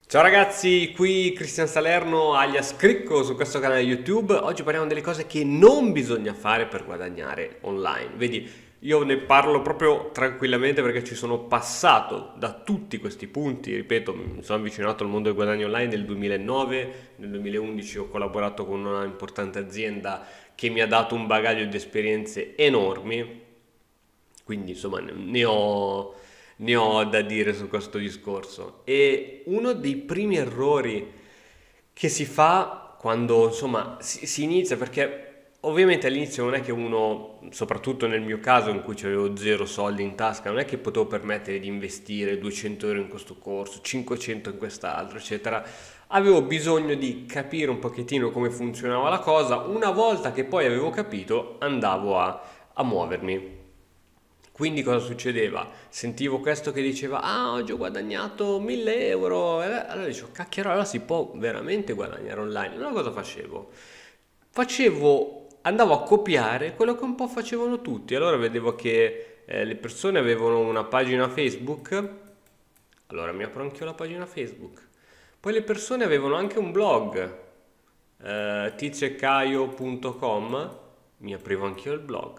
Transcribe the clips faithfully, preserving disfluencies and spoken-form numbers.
Ciao ragazzi, qui Cristian Salerno alias Cricco su questo canale YouTube. Oggi parliamo delle cose che non bisogna fare per guadagnare online. Vedi, io ne parlo proprio tranquillamente perché ci sono passato da tutti questi punti. Ripeto, mi sono avvicinato al mondo del guadagno online nel duemilanove, nel duemilaundici ho collaborato con una importante azienda che mi ha dato un bagaglio di esperienze enormi, quindi insomma ne ne ho, ne ho da dire su questo discorso. E uno dei primi errori che si fa quando insomma si, si inizia, perché ovviamente all'inizio non è che uno, soprattutto nel mio caso in cui avevo zero soldi in tasca, non è che potevo permettere di investire duecento euro in questo corso, cinquecento in quest'altro, eccetera. Avevo bisogno di capire un pochettino come funzionava la cosa. Una volta che poi avevo capito, andavo a, a muovermi. Quindi cosa succedeva? Sentivo questo che diceva, ah, oggi ho guadagnato mille euro. E allora dicevo, cacchio, allora si può veramente guadagnare online. Allora cosa facevo? Facevo, andavo a copiare quello che un po' facevano tutti. Allora vedevo che eh, le persone avevano una pagina Facebook, allora mi apro anch'io la pagina Facebook. Poi le persone avevano anche un blog, eh, tizioecaio punto com, mi aprivo anch'io il blog.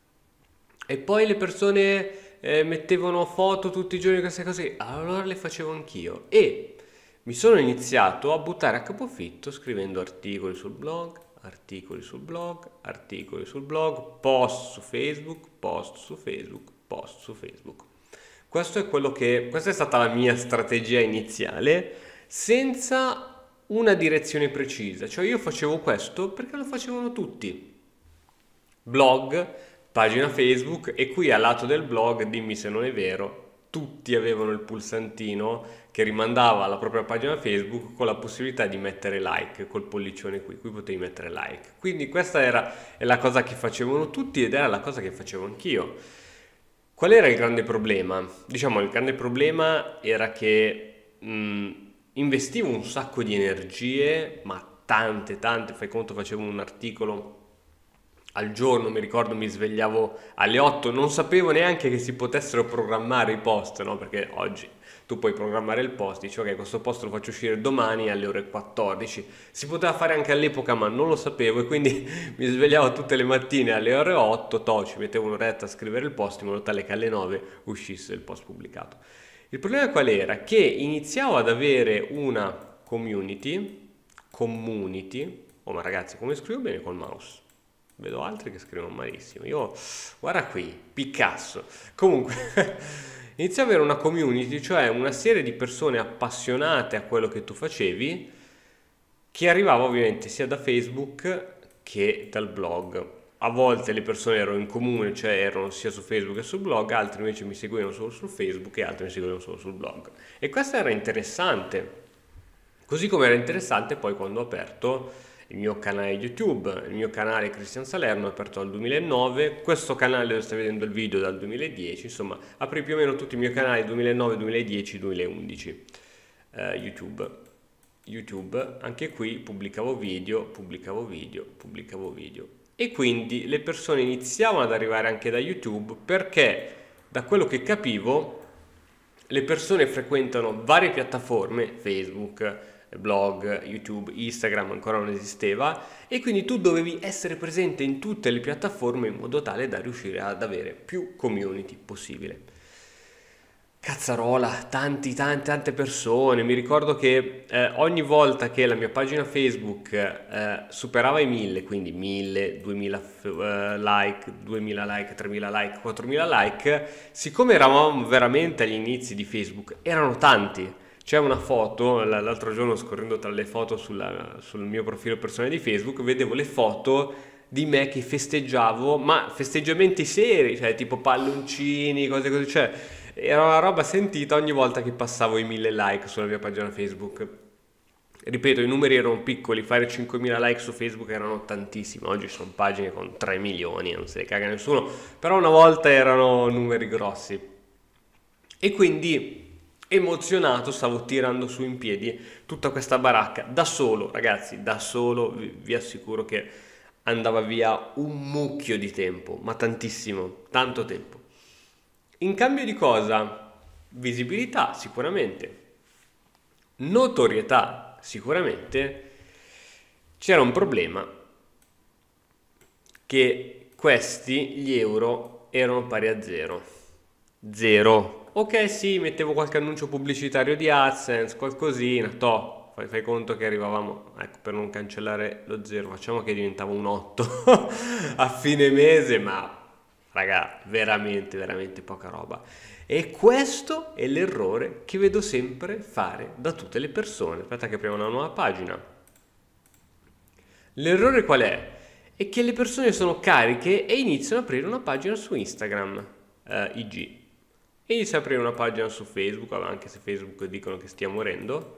E poi le persone eh, mettevano foto tutti i giorni, queste cose, allora le facevo anch'io. E mi sono iniziato a buttare a capofitto scrivendo articoli sul blog, articoli sul blog, articoli sul blog, post su Facebook, post su Facebook, post su Facebook. Questo è quello che, questa è stata la mia strategia iniziale, senza una direzione precisa. Cioè io facevo questo perché lo facevano tutti. Blog, pagina Facebook, e qui al lato del blog, dimmi se non è vero, tutti avevano il pulsantino che rimandava alla propria pagina Facebook con la possibilità di mettere like, col pollicione qui, qui potevi mettere like. Quindi questa era è la cosa che facevano tutti ed era la cosa che facevo anch'io. Qual era il grande problema? Diciamo, il grande problema era che mh, investivo un sacco di energie, ma tante, tante, fai conto, facevo un articolo al giorno, mi ricordo mi svegliavo alle otto, non sapevo neanche che si potessero programmare i post, no? Perché oggi tu puoi programmare il post, dici ok, questo post lo faccio uscire domani alle ore quattordici, si poteva fare anche all'epoca ma non lo sapevo e quindi mi svegliavo tutte le mattine alle ore otto, to, ci mettevo un'oretta a scrivere il post in modo tale che alle nove uscisse il post pubblicato. Il problema qual era? Che iniziavo ad avere una community, community, oh ma ragazzi come scrivo bene col mouse? Vedo altri che scrivono malissimo. Io, guarda qui, Picasso. Comunque, inizio ad avere una community, cioè una serie di persone appassionate a quello che tu facevi, che arrivava ovviamente sia da Facebook che dal blog. A volte le persone erano in comune, cioè erano sia su Facebook che sul blog, altri invece mi seguivano solo su Facebook e altri mi seguivano solo sul blog. E questo era interessante. Così come era interessante poi quando ho aperto il mio canale YouTube, il mio canale Cristian Salerno, aperto nel duemilanove, questo canale dove stai vedendo il video dal duemiladieci, insomma, apri più o meno tutti i miei canali duemilanove, duemiladieci, duemilaundici, eh, YouTube. YouTube, anche qui pubblicavo video, pubblicavo video, pubblicavo video. E quindi le persone iniziavano ad arrivare anche da YouTube perché, da quello che capivo, le persone frequentano varie piattaforme, Facebook, blog, YouTube, Instagram ancora non esisteva, e quindi tu dovevi essere presente in tutte le piattaforme in modo tale da riuscire ad avere più community possibile. Cazzarola, tanti, tante, tante persone. Mi ricordo che eh, ogni volta che la mia pagina Facebook eh, superava i mille, quindi mille, duemila eh, like, duemila like, tremila like, quattromila like, siccome eravamo veramente agli inizi di Facebook, erano tanti. C'è una foto, l- l'altro giorno scorrendo tra le foto sulla- sul mio profilo personale di Facebook, vedevo le foto di me che festeggiavo, ma festeggiamenti seri, cioè tipo palloncini, cose così, cioè era una roba sentita ogni volta che passavo i mille like sulla mia pagina Facebook. Ripeto, i numeri erano piccoli, fare cinquemila like su Facebook erano tantissimi, oggi sono pagine con tre milioni, non se ne caga nessuno, però una volta erano numeri grossi. E quindi emozionato stavo tirando su in piedi tutta questa baracca da solo, ragazzi, da solo vi, vi assicuro che andava via un mucchio di tempo, ma tantissimo, tanto tempo. In cambio di cosa? Visibilità, sicuramente. notorietà sicuramente, c'era un problema che questi, gli euro, erano pari a zero. Zero. Ok, sì, mettevo qualche annuncio pubblicitario di AdSense, qualcosina, toh, fai, fai conto che arrivavamo, ecco, per non cancellare lo zero, facciamo che diventava un otto a fine mese, ma raga, veramente, veramente poca roba. E questo è l'errore che vedo sempre fare da tutte le persone. Aspetta che apriamo una nuova pagina. L'errore qual è? È che le persone sono cariche e iniziano ad aprire una pagina su Instagram, eh, I G, e iniziano ad aprire una pagina su Facebook, anche se Facebook dicono che stia morendo,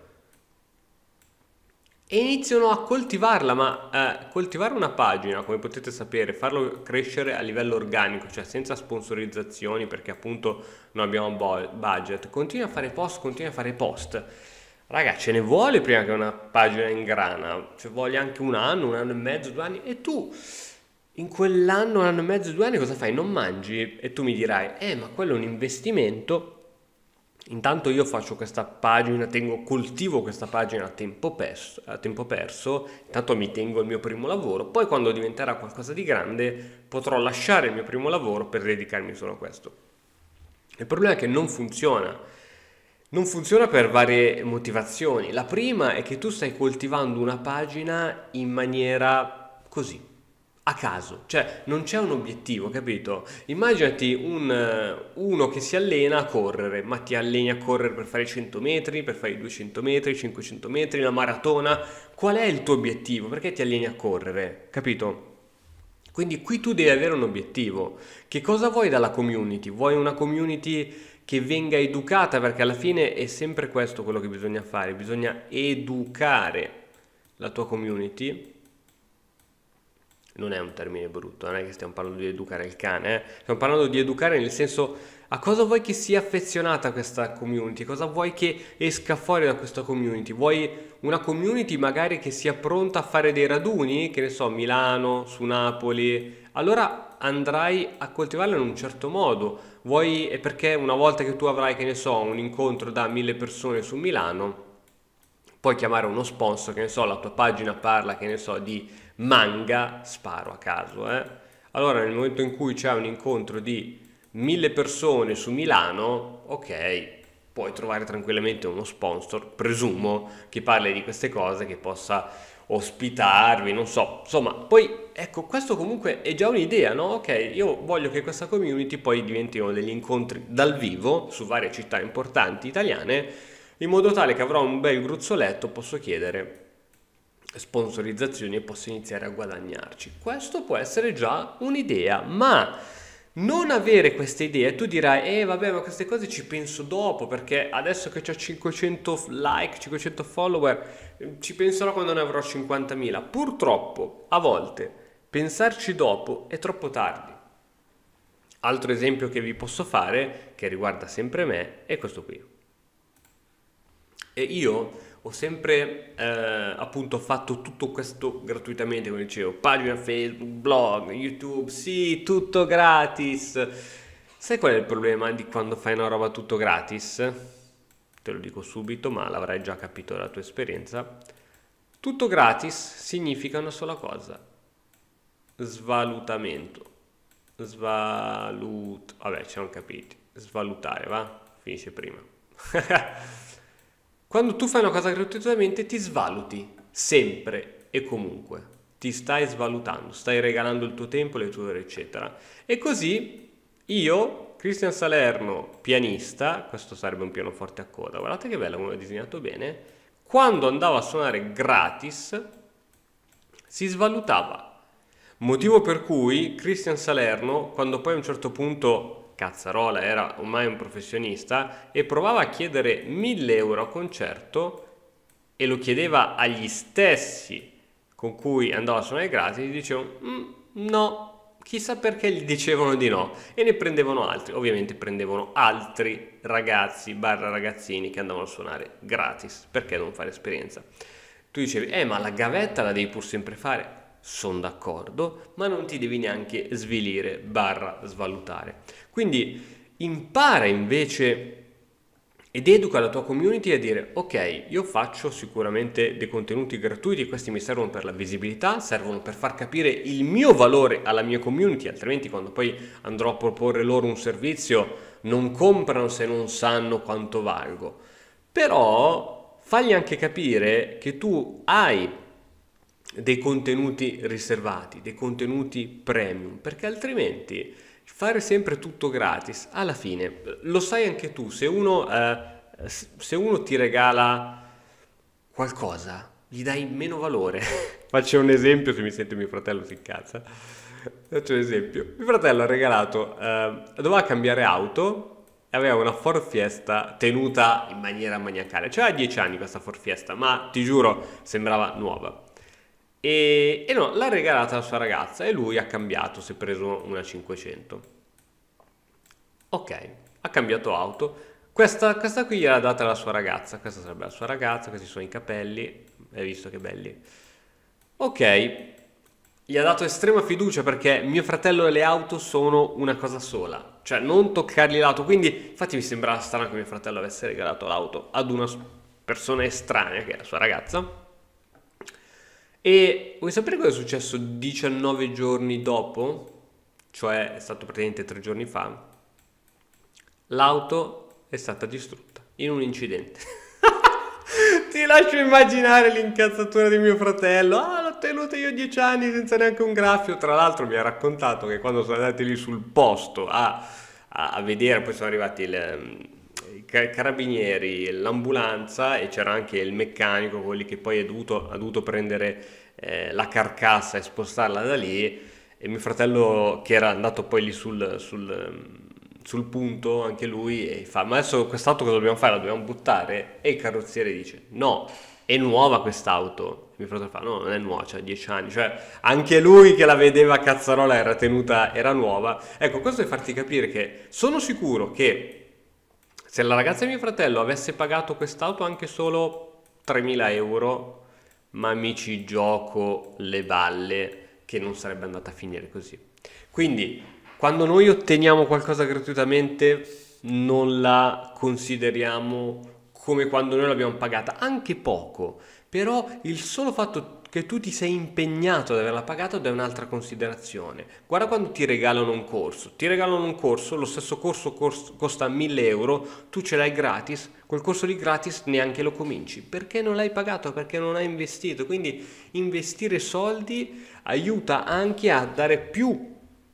e iniziano a coltivarla, ma eh, coltivare una pagina, come potete sapere, farlo crescere a livello organico, cioè senza sponsorizzazioni, perché appunto non abbiamo bo- budget, continua a fare post, continua a fare post. Raga, ce ne vuole prima che una pagina ingrana, ci vuole anche un anno, un anno e mezzo, due anni, e tu in quell'anno, un anno e mezzo, due anni cosa fai? Non mangi? E tu mi dirai, eh, ma quello è un investimento. Intanto io faccio questa pagina, tengo, coltivo questa pagina a tempo, perso, a tempo perso, intanto mi tengo il mio primo lavoro, poi quando diventerà qualcosa di grande potrò lasciare il mio primo lavoro per dedicarmi solo a questo. Il problema è che non funziona. Non funziona per varie motivazioni. La prima è che tu stai coltivando una pagina in maniera così, a caso, cioè non c'è un obiettivo, capito? Immaginati un, eh, uno che si allena a correre, ma ti alleni a correre per fare i cento metri, per fare i duecento metri, cinquecento metri, la maratona. Qual è il tuo obiettivo? Perché ti alleni a correre, capito? Quindi qui tu devi avere un obiettivo. Che cosa vuoi dalla community? Vuoi una community che venga educata? Perché alla fine è sempre questo quello che bisogna fare, bisogna educare la tua community. Non è un termine brutto, non è che stiamo parlando di educare il cane, eh? Stiamo parlando di educare nel senso a cosa vuoi che sia affezionata questa community, cosa vuoi che esca fuori da questa community. Vuoi una community magari che sia pronta a fare dei raduni, che ne so, Milano, su Napoli, allora andrai a coltivarla in un certo modo. Vuoi, è perché una volta che tu avrai, che ne so, un incontro da mille persone su Milano, puoi chiamare uno sponsor, che ne so, la tua pagina parla, che ne so, di manga, sparo a caso, eh. Allora nel momento in cui c'è un incontro di mille persone su Milano, ok, puoi trovare tranquillamente uno sponsor, presumo, che parli di queste cose, che possa ospitarvi, non so, insomma, poi ecco, questo comunque è già un'idea, no? Ok, io voglio che questa community poi diventino degli incontri dal vivo su varie città importanti italiane, in modo tale che avrò un bel gruzzoletto, posso chiedere sponsorizzazioni e posso iniziare a guadagnarci. Questo può essere già un'idea, ma non avere queste idee, tu dirai, eh vabbè, ma queste cose ci penso dopo, perché adesso che ho cinquecento like, cinquecento follower, ci penserò quando ne avrò cinquantamila. Purtroppo, a volte, pensarci dopo è troppo tardi. Altro esempio che vi posso fare, che riguarda sempre me, è questo qui. E io ho sempre eh, appunto fatto tutto questo gratuitamente, come dicevo, pagina Facebook, blog, YouTube, sì, tutto gratis. Sai qual è il problema di quando fai una roba tutto gratis? Te lo dico subito, ma l'avrai già capito dalla tua esperienza. Tutto gratis significa una sola cosa: svalutamento. Svalut... Vabbè, ci siamo capiti. Svalutare, va? Finisce prima. Quando tu fai una cosa gratuitamente ti svaluti, sempre e comunque. Ti stai svalutando, stai regalando il tuo tempo, le tue ore, eccetera. E così io, Christian Salerno, pianista, questo sarebbe un pianoforte a coda, guardate che bello come è disegnato bene, quando andavo a suonare gratis si svalutava. Motivo per cui Christian Salerno, quando poi a un certo punto cazzarola, era ormai un professionista e provava a chiedere mille euro a concerto e lo chiedeva agli stessi con cui andava a suonare gratis, gli dicevano mm, no, chissà perché gli dicevano di no, e ne prendevano altri. Ovviamente prendevano altri ragazzi barra ragazzini che andavano a suonare gratis, perché non fare esperienza? Tu dicevi, eh ma la gavetta la devi pur sempre fare. Sono d'accordo, ma non ti devi neanche svilire barra svalutare. Quindi impara invece ed educa la tua community a dire ok, io faccio sicuramente dei contenuti gratuiti, questi mi servono per la visibilità, servono per far capire il mio valore alla mia community, altrimenti quando poi andrò a proporre loro un servizio non comprano se non sanno quanto valgo. Però fagli anche capire che tu hai dei contenuti riservati, dei contenuti premium, perché altrimenti fare sempre tutto gratis, alla fine, lo sai anche tu, se uno, eh, se uno ti regala qualcosa, gli dai meno valore. Faccio un esempio, se mi sente mio fratello si incazza. Faccio un esempio. Mio fratello ha regalato, eh, doveva cambiare auto e aveva una Ford Fiesta tenuta in maniera maniacale. C'aveva dieci anni questa Ford Fiesta, ma ti giuro, sembrava nuova. E, e no, l'ha regalata alla sua ragazza e lui ha cambiato, si è preso una cinquecento. Ok, ha cambiato auto. Questa, questa qui gliel'ha data la sua ragazza. Questa sarebbe la sua ragazza, questi sono i capelli. Hai visto che belli? Ok, gli ha dato estrema fiducia perché mio fratello e le auto sono una cosa sola. Cioè, non toccargli l'auto. Quindi, infatti mi sembrava strano che mio fratello avesse regalato l'auto ad una persona estranea, che è la sua ragazza. E vuoi sapere cosa è successo diciannove giorni dopo? Cioè è stato praticamente tre giorni fa. L'auto è stata distrutta in un incidente. Ti lascio immaginare l'incazzatura di mio fratello. Ah, l'ho tenuta io dieci anni senza neanche un graffio. Tra l'altro mi ha raccontato che quando sono andati lì sul posto a, a, a vedere, poi sono arrivati le, i carabinieri, l'ambulanza e c'era anche il meccanico, quelli che poi ha dovuto, ha dovuto prendere eh, la carcassa e spostarla da lì. E mio fratello, che era andato poi lì sul, sul, sul punto, anche lui, e fa: ma adesso quest'auto cosa dobbiamo fare? La dobbiamo buttare? E il carrozziere dice: no, è nuova quest'auto. Mio fratello fa: no, non è nuova, c'ha dieci anni. Cioè anche lui che la vedeva cazzarola era tenuta, era nuova. Ecco, questo per farti capire che sono sicuro che se la ragazza di mio fratello avesse pagato quest'auto anche solo tremila euro, ma amici, gioco le balle, che non sarebbe andata a finire così. Quindi quando noi otteniamo qualcosa gratuitamente non la consideriamo come quando noi l'abbiamo pagata, anche poco, però il solo fatto che tu ti sei impegnato ad averla pagata è un'altra considerazione. Guarda quando ti regalano un corso, ti regalano un corso, lo stesso corso costa mille euro, tu ce l'hai gratis, quel corso lì gratis neanche lo cominci, perché non l'hai pagato, perché non hai investito. Quindi investire soldi aiuta anche a dare più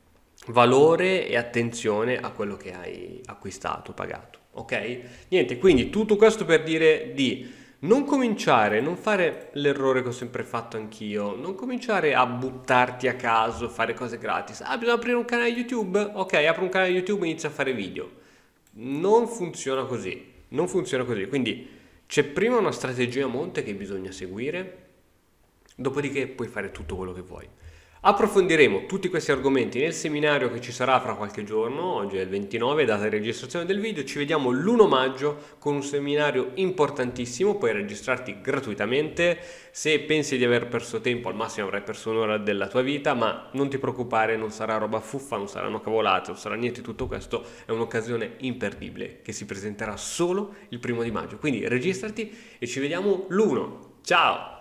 valore e attenzione a quello che hai acquistato, pagato, ok? Niente, quindi tutto questo per dire di non cominciare, non fare l'errore che ho sempre fatto anch'io, non cominciare a buttarti a caso, fare cose gratis. Ah, bisogna aprire un canale YouTube? Ok, apro un canale YouTube e inizio a fare video. Non funziona così, non funziona così. Quindi c'è prima una strategia a monte che bisogna seguire, dopodiché puoi fare tutto quello che vuoi. Approfondiremo tutti questi argomenti nel seminario che ci sarà fra qualche giorno. Oggi è il ventinove, data di registrazione del video. Ci vediamo l'primo maggio con un seminario importantissimo. Puoi registrarti gratuitamente. Se pensi di aver perso tempo, al massimo avrai perso un'ora della tua vita, ma non ti preoccupare, non sarà roba fuffa, non saranno cavolate, non sarà niente di tutto questo. È un'occasione imperdibile che si presenterà solo il primo di maggio. Quindi registrati e ci vediamo l'primo. Ciao!